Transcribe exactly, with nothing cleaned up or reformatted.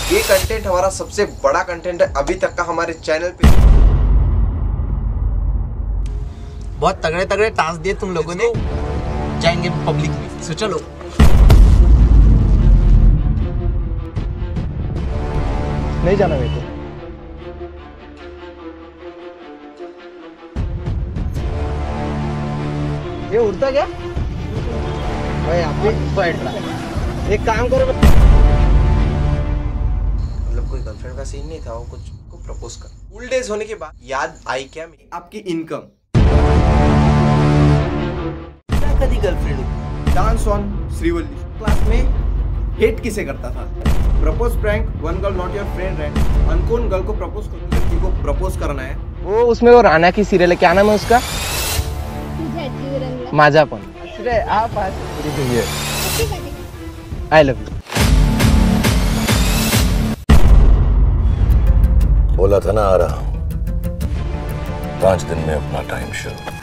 ये कंटेंट हमारा सबसे बड़ा कंटेंट है अभी तक का हमारे चैनल पे। बहुत तगड़े तगड़े टास्क दिए तुम लोगों ने, जाएंगे पब्लिक में, सो चलो। नहीं जाना मेरे को। ये उड़ता क्या भाई? आप भी बैठ रहा है। एक काम करो, मतलब कोई गर्लफ्रेंड का सीन नहीं था, वो कुछ को प्रपोज कर। स्कूल डेज होने के बाद याद आई क्या मेरी आपकी इनकम। क्या कदी girlfriend dance on Srivalli class में हेट किसे करता था? Propose prank, one girl not your friend है। अनकोन गर्ल को प्रपोज करके लड़की को प्रपोज करना है। वो उसमें वो राना की सीरियल है, क्या नाम है उसका? माझा पण। आप आई लव यू। बोला था ना आ रहा हूं, पांच दिन में अपना टाइम शुरू।